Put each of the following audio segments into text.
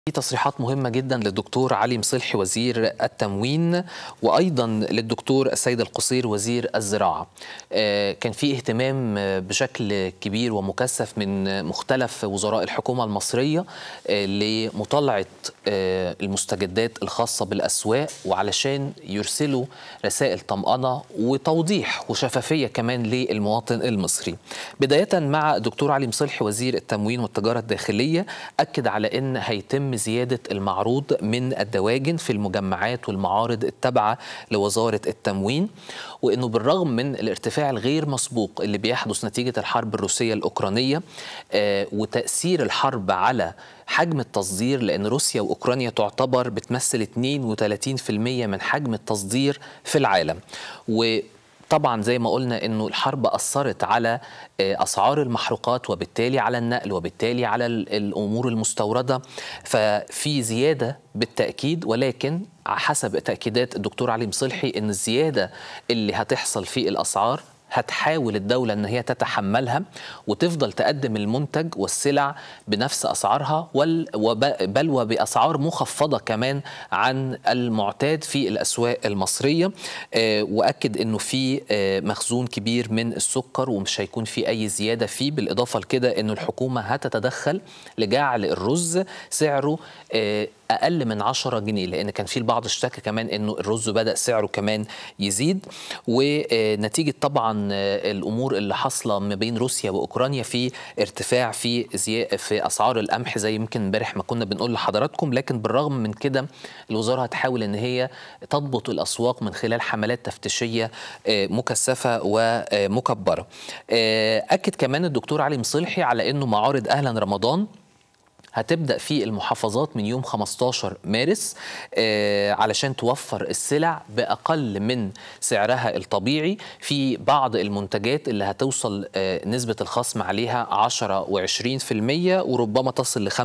في تصريحات مهمة جدا للدكتور علي مصلحي وزير التموين، وأيضا للدكتور السيد القصير وزير الزراعة. كان في اهتمام بشكل كبير ومكثف من مختلف وزراء الحكومة المصرية لمطالعة المستجدات الخاصة بالأسواق، وعلشان يرسلوا رسائل طمأنة وتوضيح وشفافية كمان للمواطن المصري. بداية مع الدكتور علي مصلحي وزير التموين والتجارة الداخلية، أكد على أن هيتم زيادة المعروض من الدواجن في المجمعات والمعارض التابعة لوزارة التموين، وأنه بالرغم من الارتفاع الغير مسبوق اللي بيحدث نتيجة الحرب الروسية الأوكرانية وتأثير الحرب على حجم التصدير، لأن روسيا وأوكرانيا تعتبر بتمثل 32% من حجم التصدير في العالم. طبعا زي ما قلنا انه الحرب اثرت على اسعار المحروقات وبالتالي على النقل وبالتالي على الامور المستورده، ففي زياده بالتاكيد، ولكن حسب تاكيدات الدكتور علي مصلحي ان الزياده اللي هتحصل في الاسعار هتحاول الدولة أن هي تتحملها وتفضل تقدم المنتج والسلع بنفس أسعارها بل وبأسعار مخفضة كمان عن المعتاد في الأسواق المصرية. وأكد أنه في مخزون كبير من السكر ومش هيكون في أي زيادة فيه، بالإضافة لكده أنه الحكومة هتتدخل لجعل الرز سعره أقل من 10 جنيه، لأن كان في البعض اشتكى كمان أنه الرز بدأ سعره كمان يزيد، ونتيجة طبعا الأمور اللي حاصلة ما بين روسيا وأوكرانيا في ارتفاع في أسعار القمح زي يمكن امبارح ما كنا بنقول لحضراتكم. لكن بالرغم من كده الوزارة هتحاول أن هي تضبط الأسواق من خلال حملات تفتيشية مكثفة ومكبرة. أكد كمان الدكتور علي مصلحي على أنه معارض أهلا رمضان هتبدأ في المحافظات من يوم 15 مارس علشان توفر السلع بأقل من سعرها الطبيعي في بعض المنتجات اللي هتوصل نسبة الخصم عليها 10 و20% وربما تصل ل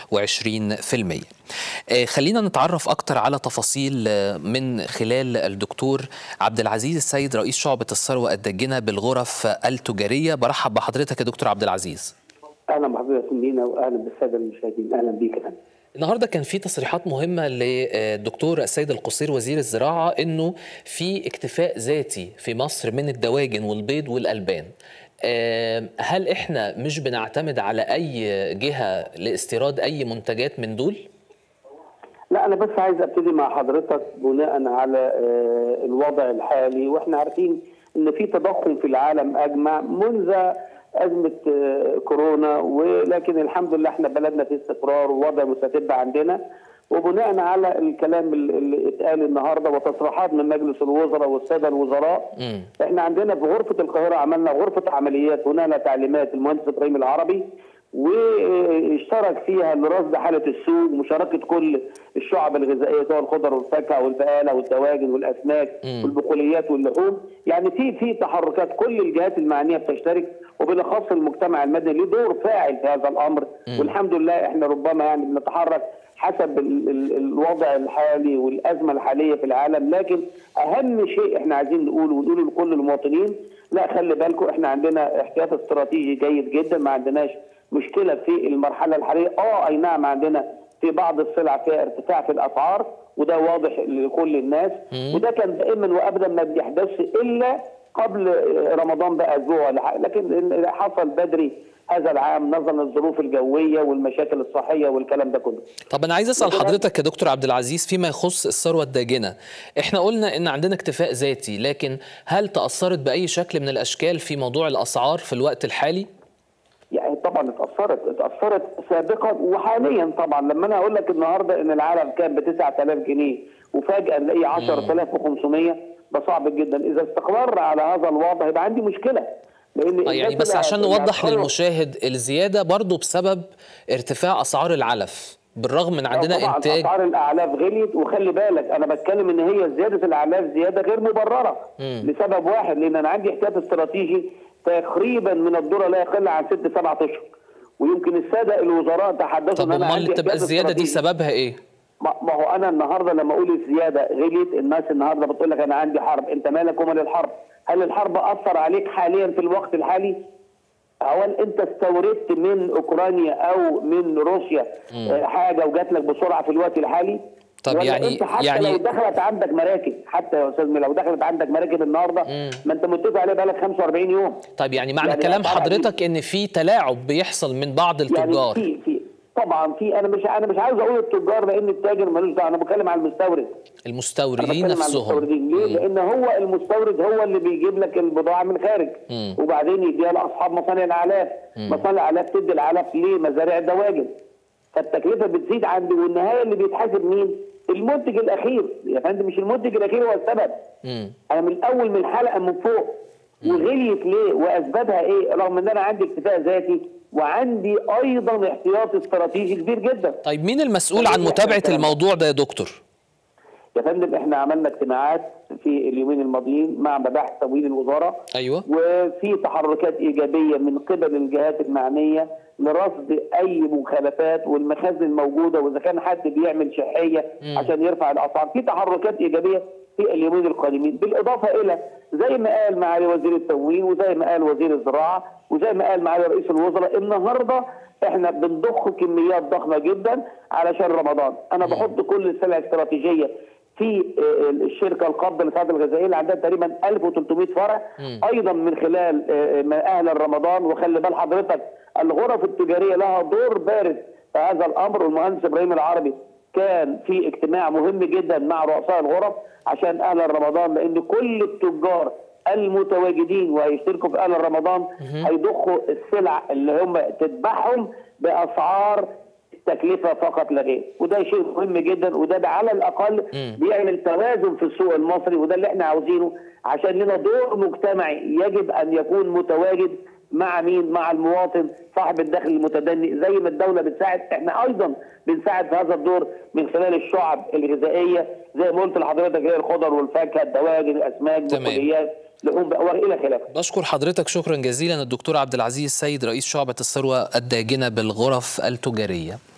25%. خلينا نتعرف أكتر على تفاصيل من خلال الدكتور عبد العزيز السيد رئيس شعبة الثروة الداجنة بالغرف التجارية. برحب بحضرتك يا دكتور عبد العزيز. اهلا بحضرتك لينا واهلا بالساده المشاهدين. اهلا بيك يا فندم. النهارده كان في تصريحات مهمه للدكتور السيد القصير وزير الزراعه انه في اكتفاء ذاتي في مصر من الدواجن والبيض والالبان. هل احنا مش بنعتمد على اي جهه لاستيراد اي منتجات من دول؟ لا، انا بس عايز ابتدي مع حضرتك بناء على الوضع الحالي، واحنا عارفين ان في تضخم في العالم اجمع منذ أزمة كورونا، ولكن الحمد لله احنا بلدنا في استقرار ووضع مستتب عندنا. وبناء على الكلام اللي اتقال النهارده وتصريحات من مجلس الوزراء والساده الوزراء، احنا عندنا في غرفة القاهرة عملنا غرفة عمليات هنا تعليمات المهندس ابراهيم العربي، واشترك فيها لرصد حالة السوق ومشاركة كل الشعب الغذائية سواء الخضر والفاكهة والبقالة والدواجن والأسماك والبقوليات واللحوم. يعني في تحركات، كل الجهات المعنية بتشترك، وبالأخص المجتمع المدني له دور فاعل في هذا الأمر. والحمد لله احنا ربما يعني بنتحرك حسب الوضع الحالي والأزمة الحالية في العالم. لكن أهم شيء احنا عايزين ونقوله لكل المواطنين، لا خلي بالكم احنا عندنا احتياط استراتيجي جيد جدا، ما عندناش مشكله في المرحله الحاليه. اي نعم عندنا في بعض السلع فيها ارتفاع في الاسعار، وده واضح لكل الناس، وده كان دائما وابدا ما بيحدثش الا قبل رمضان باسبوع، لكن حصل بدري هذا العام نظرا للظروف الجويه والمشاكل الصحيه والكلام ده كله. طب انا عايز اسال حضرتك يا دكتور عبد العزيز فيما يخص الثروه الداجنه، احنا قلنا ان عندنا اكتفاء ذاتي، لكن هل تاثرت باي شكل من الاشكال في موضوع الاسعار في الوقت الحالي؟ يعني طبعا اتأثرت سابقا وحاليا. طبعا لما انا اقول لك النهارده ان العالم كان ب 9000 جنيه وفجأة نلاقيه 10500، ده صعب جدا. اذا استقر على هذا الوضع يبقى عندي مشكلة. لان يعني بس عشان نوضح للمشاهد، الزيادة برضو بسبب ارتفاع اسعار العلف، بالرغم من عندنا انتاج. اسعار الاعلاف غليت، وخلي بالك انا بتكلم ان هي زيادة الاعلاف زيادة غير مبررة لسبب واحد، لان انا عندي احتياط استراتيجي تقريبا من الذره لا يقل عن 6-7 اشهر، ويمكن الساده الوزراء تحدثوا ان انا عندي. طب تبقى الزياده دي سببها ايه؟ ما هو انا النهارده لما اقول الزياده غليت، الناس النهارده بتقول لك انا عندي حرب. انت مالك ومال الحرب؟ هل الحرب اثر عليك حاليا في الوقت الحالي؟ هل انت استوردت من اوكرانيا او من روسيا حاجه وجات لك بسرعه في الوقت الحالي؟ طب انت حتى لو دخلت عندك مراكب، حتى يا استاذ لو دخلت عندك مراكب النهارده ما انت متفق عليها بقالك 45 يوم. طيب يعني معنى كلام حضرتك ان في تلاعب بيحصل من بعض التجار؟ يعني في طبعا في، انا مش عاوز اقول التجار لان التاجر ملوش دعوه، انا بتكلم على المستورد. المستوردين نفسهم. ليه؟ لان هو المستورد هو اللي بيجيب لك البضاعه من الخارج وبعدين يديها لاصحاب مصانع الاعلاف. مصانع الاعلاف تدي العلف لمزارع الدواجن، فالتكلفه بتزيد عندي، والنهايه اللي بيتحاسب مين؟ المنتج الاخير يا فندم، مش المنتج الاخير هو السبب. انا من الاول من الحلقه من فوق وغليت ليه واسبابها ايه؟ رغم ان انا عندي اكتفاء ذاتي وعندي ايضا احتياطي استراتيجي كبير جدا. طيب مين المسؤول عن متابعه الموضوع ده يا دكتور؟ يا فندم احنا عملنا اجتماعات في اليومين الماضيين مع مباحث تمويل الوزاره. ايوه. وفي تحركات ايجابيه من قبل الجهات المعنيه لرصد اي مخالفات والمخازن الموجوده، واذا كان حد بيعمل شحيه عشان يرفع الاسعار، في تحركات ايجابيه في اليومين القادمين، بالاضافه الى زي ما قال معالي وزير التموين وزي ما قال وزير الزراعه وزي ما قال معالي رئيس الوزراء، النهارده احنا بنضخ كميات ضخمه جدا علشان رمضان. انا بحط كل السلع الاستراتيجيه في الشركه القابضه للسلع الغذائيه اللي عندها تقريبا 1300 فرع ايضا من خلال اهل رمضان. وخلي بال حضرتك الغرف التجاريه لها دور بارز في هذا الامر، والمهندس ابراهيم العربي كان في اجتماع مهم جدا مع رؤساء الغرف عشان اهل رمضان، لان كل التجار المتواجدين وهيشتركوا في اهل رمضان هيضخوا السلع اللي هم تتباعهم باسعار التكلفه فقط لا غير، وده شيء مهم جدا، وده على الاقل بيعمل توازن في السوق المصري، وده اللي احنا عاوزينه عشان لنا دور مجتمعي يجب ان يكون متواجد مع مين؟ مع المواطن صاحب الدخل المتدني. زي ما الدوله بتساعد احنا ايضا بنساعد في هذا الدور من خلال الشعب الغذائيه زي ما قلت لحضرتك، هي الخضر والفاكهه، الدواجن، الاسماك، البقوليات، لحوم والى خلافه. بشكر حضرتك شكرا جزيلا الدكتور عبد العزيز سيد رئيس شعبة الثروة الداجنة بالغرف التجارية.